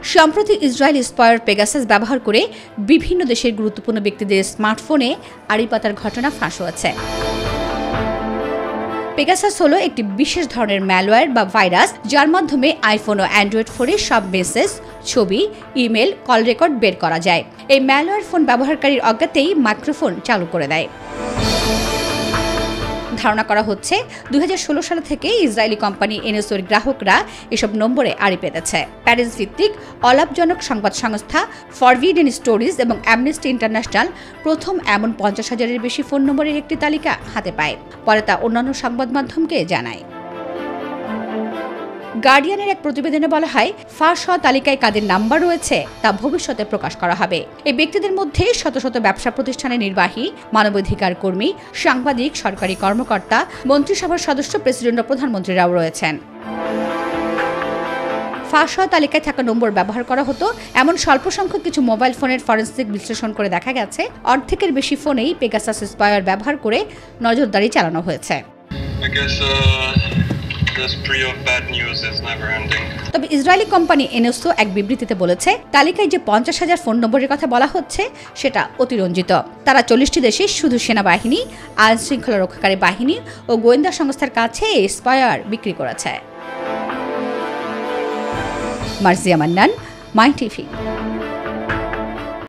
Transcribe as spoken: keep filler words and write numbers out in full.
সম্প্রতি Israel spire Pegasus ব্যবহার করে বিভিন্ন দেশের গুরুত্বপূর্ণ ব্যক্তিদের স্মার্টফোনে আড়ি পাতার ঘটনা ফাঁস হয়েছে। পেগাসাস হলো একটি বিশেষ ধরনের ম্যালওয়্যার বা ভাইরাস, যার মাধ্যমে আইফোন ও অ্যান্ড্রয়েড ফোনে সব মেসেজ, ছবি, ইমেল, কল রেকর্ড বের করা যায়। এই ম্যালওয়্যার ফোন ব্যবহারকারীর অজ্ঞাতেই মাইক্রোফোন চালু করে দেয়। ধারণা করা হচ্ছে দুই হাজার ষোলো সাল থেকে ইসরায়েলি কোম্পানি এনএসওর গ্রাহকরা এসব নম্বরে আড়ি পেতেছে। প্যারিস ভিত্তিক অলাভজনক সংবাদ সংস্থা ফরবিডেন স্টোরিজ এবং অ্যামনেস্টি ইন্টারন্যাশনাল প্রথম এমন পঞ্চাশ হাজারের বেশি ফোন নম্বরের একটি তালিকা হাতে পায়। পরে তা অন্যান্য সংবাদ মাধ্যমকে জানায়। গার্ডিয়ানের এক প্রতিবেদনে বলা হয়, ফাঁস হওয়া তালিকায় কাদের নাম্বার রয়েছে তা ভবিষ্যতে প্রকাশ করা হবে। এই ব্যক্তিদের মধ্যে শত শত ব্যবসা প্রতিষ্ঠানের নির্বাহী, মানবাধিকার কর্মী, সাংবাদিক, সরকারি কর্মকর্তা, মন্ত্রিসভার সদস্য, প্রেসিডেন্ট ও প্রধানমন্ত্রীরাও রয়েছেন। ফাঁস হওয়া তালিকায় থাকা নম্বর ব্যবহার করা হতো এমন স্বল্প সংখ্যক কিছু মোবাইল ফোনের ফরেনসিক বিশ্লেষণ করে দেখা গেছে, অর্ধেকের বেশি ফোনেই পেগাসাস স্পায়ার ব্যবহার করে নজরদারি চালানো হয়েছে। তবে ইসরায়েলি কোম্পানি এনএসও এক বিবৃতিতে বলেছে, তালিকায় যে পঞ্চাশ হাজার ফোন নম্বরের কথা বলা হচ্ছে সেটা অতিরঞ্জিত। তারা চল্লিশটি দেশে শুধু সেনাবাহিনী, আইন শৃঙ্খলা রক্ষাকারী বাহিনী ও গোয়েন্দা সংস্থার কাছে স্পায়ার বিক্রি করেছে। Marzia Mannan, my TV.